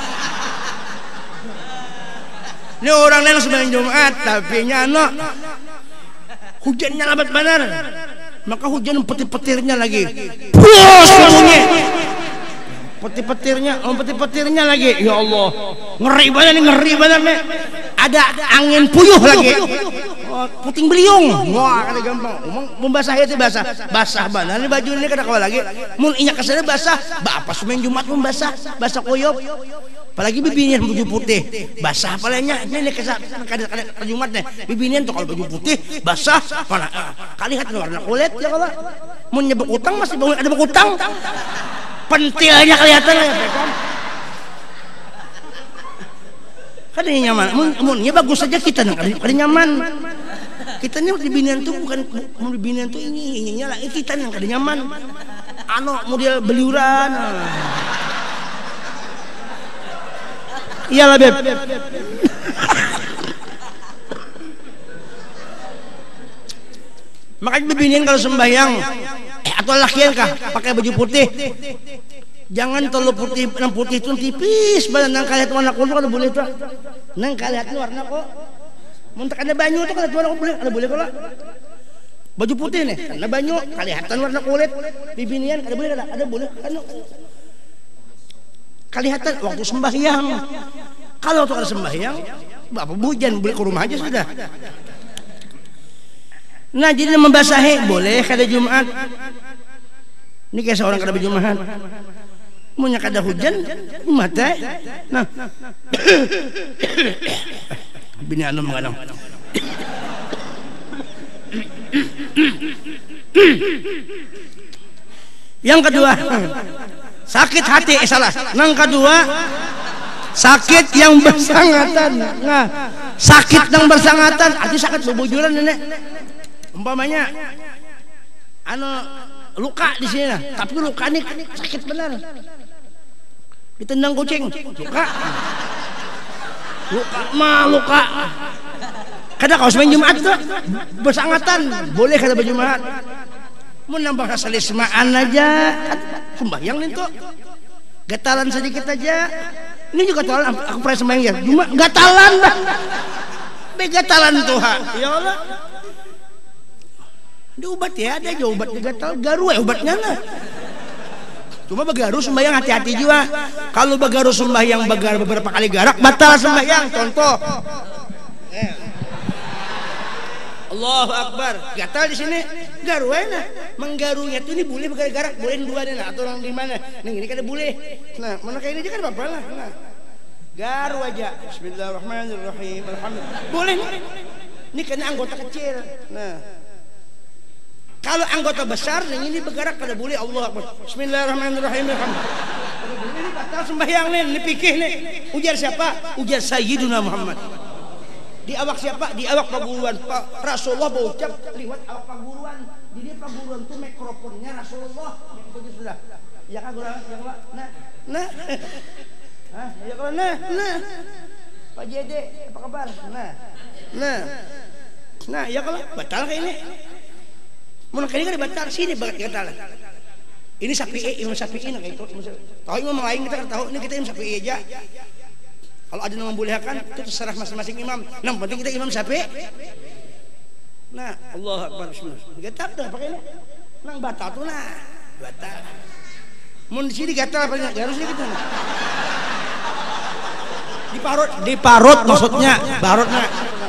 Ini orang yang sembahyang Jumat, tapi nyano hujannya lebat benar. Maka hujan petir-petirnya lagi. Puas bunyi. Petir-petirnya, oh petir-petirnya lagi, ya Allah, ngeri banget nih, ngeri banget nih. Ada angin puyuh lagi, oh, puting beliung, wah kada gampang. Membasahi itu basah, basah banget. Ini baju ini kada kawa lagi, mun inyak kesana basah, bapak semen Jumat membasah, basah koyok. Apalagi bibinya baju putih, basah palanya. Ini kesah kada kada Jumat deh, bibinya tuh kalau baju putih basah, mana kali hat warna kulit ya kalau. Mun nyebek utang masih bangun ada bek utang. Pentilnya kelihatan ya kan Kan nyaman. Munnya bagus saja kita nang kada nyaman. Kita nih dibinian tuh bukan mau dibinian tuh ini ininya lah. Kita yang kada nyaman. Ano model beliuran. Iyalah beb. Makanya bebinian kalau sembahyang eh, atau lakian kah pakai baju putih. Jangan terlalu putih, nang putih itu tipis banget nang kalihat warna kulit kada boleh tuh. Nang kalihat warna kok. Muntah ada banyu tuh kada warna boleh, kada boleh kalau. Baju putih nih, karena banyu kelihatan warna kulit. Bibinian kada boleh kada, ada boleh kan. Kelihatan waktu sembahyang. Kalau waktu kada sembahyang, bapak hujan boleh ke rumah aja sudah. Nah jadi membasahi boleh kada Jumat. Ini kayak seorang kada berjumahan. Munya kada hujan, mata. Nah, bini anu menganang. Yang kedua, sakit hati eh salah. Yang kedua, sakit yang bersangatan. Nah, sakit yang bersangatan, arti sakit bebujuran nenek. Umpamanya, anu luka di sini, tapi luka ini sakit benar. Ditendang kucing, luka. Luka mah luka. Kada kau semain Jumat tuh bersangatan, boleh kada berjumaat. Mau nambah rasa lismaan aja, sembahyang itu. Gatalan sedikit aja. Ini juga gatalan, aku pernah sembahyang ya. Jumat gatalan dah. Begatalan tuh ha. Ya Allah. Di obat ya ada aja obat gatal garu ya obatnya lah. Cuma bagaru sembahyang hati-hati juga. Kalau bagaru sembahyang bagar beberapa kali garak batal sembahyang. Contoh. Allahu Akbar. Gatal di sini garu enak. Menggarunya tuh ini boleh bergarak, boleh dua deh nah atau orang di mana. Nah ini kan boleh. Nah, mana kayak ini aja kan apa-apa lah. Nah. Garu aja. Bismillahirrahmanirrahim. Alhamdulillah. Boleh nih. Ini kena anggota kecil. Nah. Kalau anggota besar yang ini bergerak kada boleh. Allah Akbar. Bismillahirrahmanirrahim. Ini batal sembahyang nih, ini pikir nih. Ujar siapa? Ujar Sayyiduna Muhammad. Di awak siapa? Di awak paguruan. Pak Rasulullah berucap lewat awak paguruan. Jadi paguruan itu mikrofonnya Rasulullah. Begitu sudah. Ya kan gua yang nah nah. Hah, ya kalau nah nah. Pak J D, apa kabar? Nah. Nah. Nah, ya kalau batal kayak ini. Mun kali kan batal sini banget batal. Ini Syafi'i, Imam Syafi'i nah itu. Tahu imam lain kita tahu ini kita Imam Syafi'i aja. Kalau ada yang membolehkan itu terserah masing-masing imam. Nah, penting kita Imam Syafi'i. Nah, Allah Akbar bismillah. Gatal dah pakai ini. Nang batal tuh nah. Batal. Mun di sini gatal apa enggak? Harusnya gitu. Diparut, diparut maksudnya, parutnya.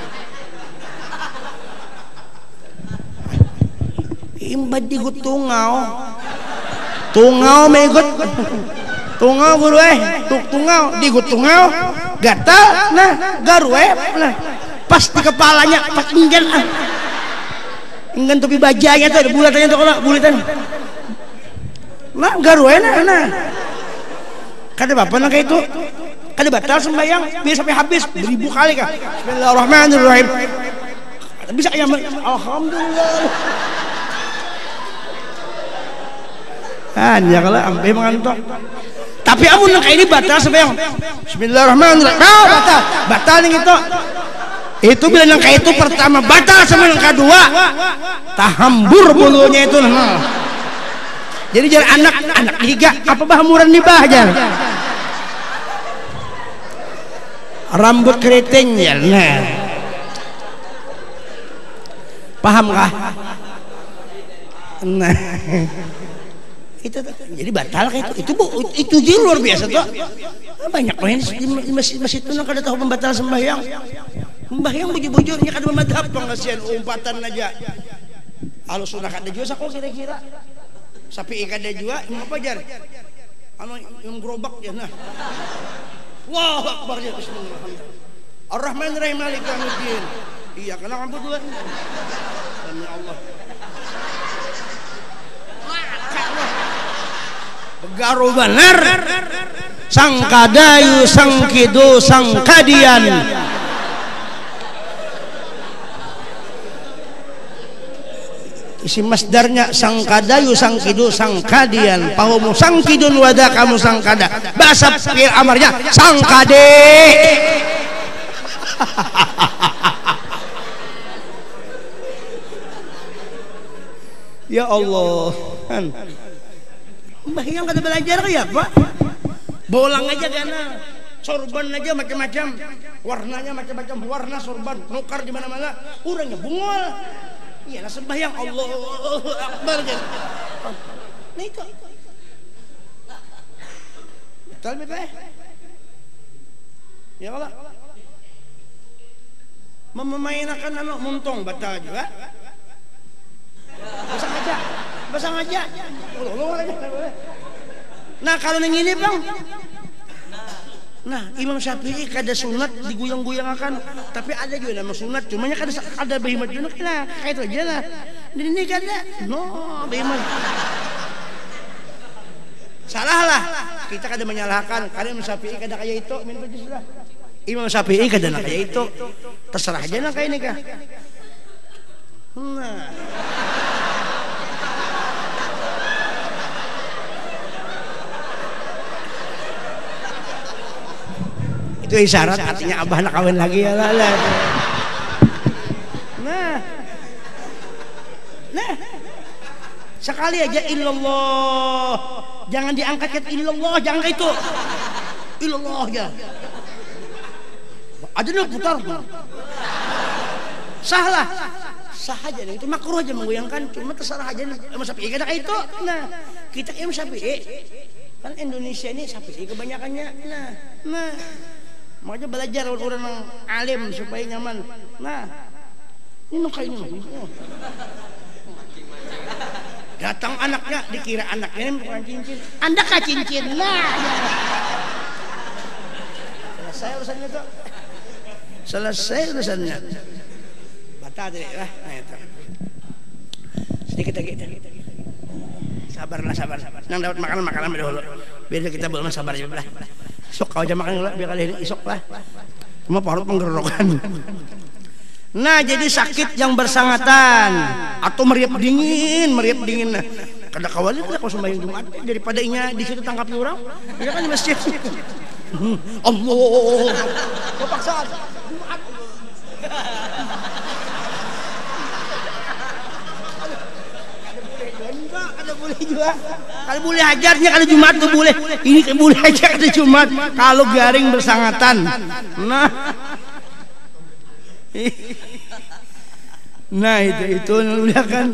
Imbad di gut tungau tungau megut tungau guru eh tuk tungau di gut tungau gatal nah garu eh nah pas di kepalanya pas inggan ah inggan topi bajanya tuh ada bulatannya tuh kalau bulatan nah garu eh nah nah kada bapak nah kayak itu kada batal sembahyang biar sampai habis beribu kali kah Bismillahirrahmanirrahim bisa ya alhamdulillah. Hanya kalau ambil mengantuk. Tapi amun nang ini batal sembahyang. Bismillahirrahmanirrahim. Oh, batal. Batal nih itu. Itu bila nang itu pertama batal sama yang kedua. Tahambur bulunya itu. Nah. Jadi jadi anak anak tiga apa bahamuran di bahjar. Rambut keriting ya. Nah. Paham kah? Nah. Itu jadi batal kayak itu itu bu itu dia luar biasa tuh banyak main di masjid masjid itu nang kada tahu pembatal sembahyang sembahyang bujur-bujurnya kada madhab pengasian umpatan aja kalau sunnah kada juga kok kira-kira sapi kada juga ini apa jar anu yang gerobak ya nah Allahu Akbar ya bismillahirrahmanirrahim Ar-Rahmanirrahim Maliki Yaumiddin iya kana kamu dua demi Allah Garu bener. Sang kadayu, sang kidu, sang kadian. Isi masdarnya sang kadayu, sang kidu, sang kadian. Pahumu sang kidun wadah kamu sang kada. Bahasa fi'il amarnya sang kade. Ya Allah. Mbah yang kata belajar ya Pak. Bolang aja gana. Sorban aja macam-macam. Warnanya macam-macam warna sorban. Nukar di mana-mana. Orangnya bungol. Iyalah sembahyang Allahu Akbar gitu. Nah itu. Betul betul. Ya Allah. Memainkan anak muntong batal juga. Basang aja. Basang aja. Nah kalau yang ini bang. Nah Imam Syafi'i kada sunat diguyang-guyang akan, tapi ada juga nama sunat, cumanya kada ada behimat juga lah, kayak itu aja lah. Dan ini kada, no behimat. Salah lah, kita kada menyalahkan, karena Imam Syafi'i kada kayak itu, minta sudah. Imam Syafi'i kada nak kayak itu, terserah aja nak kayak ini kah. Nah. Itu isyarat artinya abah nak kawin lagi ya lah. Nah, nah, sekali aja illallah, jangan diangkat ke illallah, jangan kayak itu, illallah ya. Ada nih putar, sah lah, sah aja nih itu makruh aja menggoyangkan, cuma terserah aja nih. Imam Syafi'i kada kayak itu. Nah, kita Imam Syafi'i kan Indonesia ini Syafi'i kebanyakannya. Nah, nah. Makanya belajar orang yang alim supaya nyaman. Nah, ini kayak ini. Datang anaknya dikira anaknya ini bukan cincin. Anda kah cincin? Nah, selesai urusannya tuh. Selesai urusannya. Batal tadi lah. Nah itu. Sedikit lagi. Sabarlah sabar. Nang dapat makanan makanan dulu. Biar kita belum sabar juga lah. Isok kau aja makan biar kali ini isok lah. Cuma perut penggerokan. Nah jadi sakit yang bersangatan atau meriap dingin, meriap dingin. Nah, kada kawalnya kada kau sembahyang Jumat daripada inya di situ tangkap orang. Ya kan di masjid. Allah. Kau paksa Jumat. Ada boleh juga. Kalau boleh hajarnya kalau Jumat tuh boleh. Ini kan boleh aja kalau Jumat. Kalau garing bersangatan. Nah. Nah itu itu udah kan.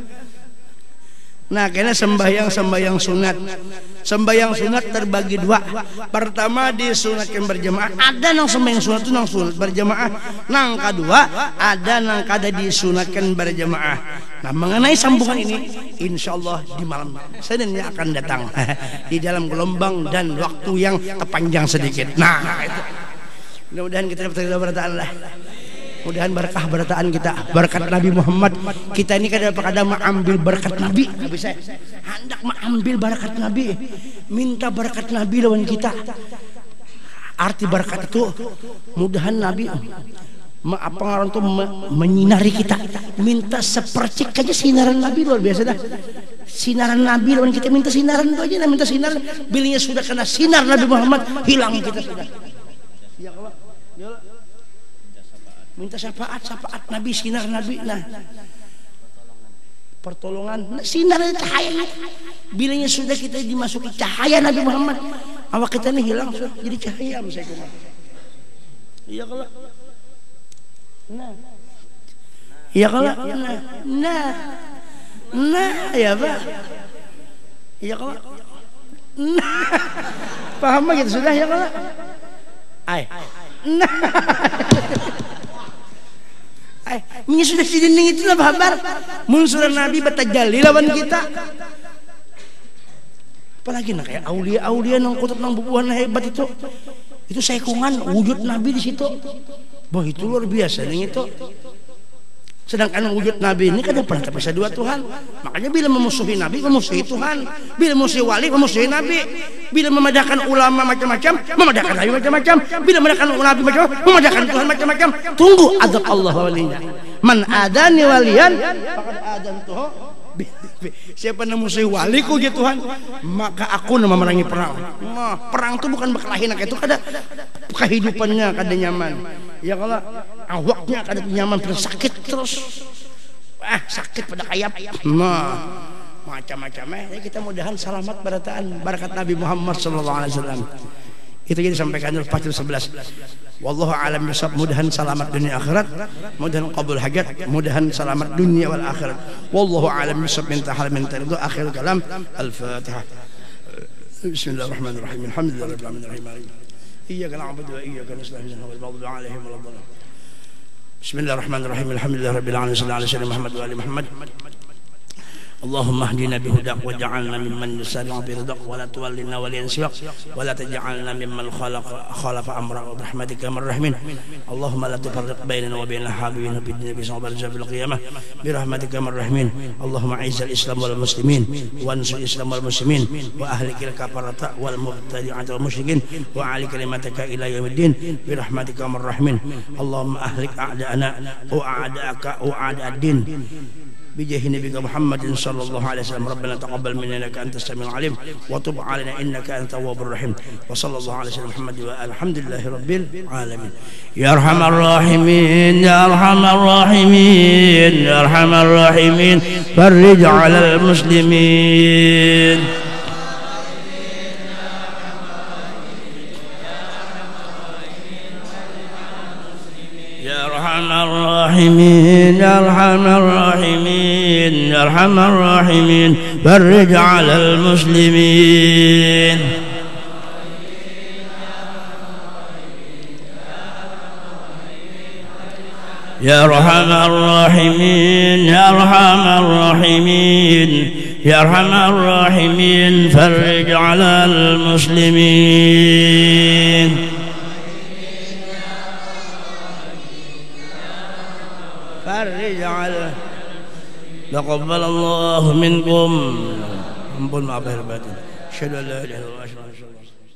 Nah karena sembahyang sembahyang sunat. Sembahyang sunat terbagi dua. Pertama disunatkan berjamaah. Ada nang sembahyang sunat itu nang sunat berjamaah. Nang kedua ada nang kada disunatkan berjamaah. Nah mengenai sambungan ini, insya Allah di malam seninnya akan datang di dalam gelombang dan waktu yang terpanjang sedikit. Nah itu. Mudah-mudahan kita dapat keberkahan lah. Mudah-mudahan berkah berataan kita, berkat Nabi Muhammad. Kita ini kadang kadang mengambil berkat Nabi. Nabi saya hendak mengambil berkat Nabi, minta berkat Nabi lawan kita. Arti berkat itu, mudahan Nabi apa ngaran tuh menyinari kita, minta sepercik aja sinaran Nabi luar biasa dah. Sinaran Nabi lawan kita minta sinaran itu aja, minta sinar. Bilinya sudah kena sinar Nabi Muhammad, hilang kita sudah. Ya Allah. Minta syafaat, syafaat Nabi, sinar Nabi. Nah, pertolongan, nah, sinar cahaya. Bilanya sudah kita dimasuki cahaya Nabi Muhammad, awak kita ini hilang sudah jadi cahaya. Misalnya, iya kalau, nah, iya kalau, nah, nah, nah, ya Pak, iya kalau, nah, paham gitu sudah ya kalau, ay, nah. Eh, ini sudah di dinding itu lah kabar. Muncul Nabi batajalli lawan kita. Apalagi nak kayak aulia-aulia nang kutub nang bubuhan hebat itu. Itu saikungan wujud Nabi di situ. Bah itu luar biasa nih itu. Sedangkan wujud Nabi ini kadang pernah terpisah dua Tuhan. Makanya bila memusuhi Nabi, memusuhi Tuhan. Bila memusuhi wali, memusuhi Nabi. Bila memadahkan ulama macam-macam, memadahkan Nabi macam-macam. Bila memadahkan Nabi macam-macam, memadahkan Tuhan macam-macam. Tunggu azab Allah walinya. Man adani waliyan faqad adantuhu. Siapa yang memusuhi waliku gitu Tuhan, maka aku nama memerangi perang. Nah, perang itu bukan berkelahi, itu kada kehidupannya kada nyaman. Ya kalau awaknya kada nyaman, sakit terus, ah sakit pada kayap. Nah, macam-macamnya. Ya, kita mudahan selamat barataan barakat Nabi Muhammad Sallallahu Alaihi Wasallam. Itu jadi disampaikan oleh Fatul sebelas. Wallahu alam bisawab. Mudahan selamat dunia akhirat, mudahan qabul hajat, mudahan selamat dunia wal akhirat. Wallahu alam bisawab. Minta hal minta ridho. Akhir kalam. Al-Fatihah. Bismillahirrahmanirrahim. Alhamdulillahirabbil alamin. Iyyaka na'budu wa iyyaka nasta'in. Ihdinas siratal alaihim waladdallin. Bismillahirrahmanirrahim. Alhamdulillahirabbil alamin. Sallallahu alaihi wasallam Muhammad wa ali Muhammad. اللهم اهدنا بهداك واجعلنا ممن يسارع برضاك ولا تولنا وليا سواك ولا تجعلنا ممن خلق خالف امرك برحمتك يا الراحمين. اللهم لا تفرق بيننا وبين الحابين في الدين بسبب الجزاء في القيامه برحمتك يا الراحمين. اللهم اعز الاسلام والمسلمين وانصر الاسلام والمسلمين واهلك الكفره والمبتدعه والمشركين واعل كلمتك الى يوم الدين برحمتك يا الراحمين. اللهم اهلك اعداءنا واعداءك واعداء الدين بجاه نبيك محمد صلى الله عليه وسلم. ربنا تقبل منا انك انت السميع العليم وتب علينا انك انت التواب الرحيم. وصلى الله على سيدنا محمد والحمد لله رب العالمين. يا ارحم الراحمين يا ارحم الراحمين يا ارحم الراحمين فرج على المسلمين. يا ارحم الراحمين يا ارحم الراحمين يا ارحم الراحمين فرج على المسلمين. يا ارحم الراحمين يا ارحم الراحمين يا ارحم الراحمين فرج على المسلمين. فرج على تقبل الله منكم. ampun maaf lahir batin. Asyhadu an la ilaha illallah wa asyhadu anna muhammadan rasulullah.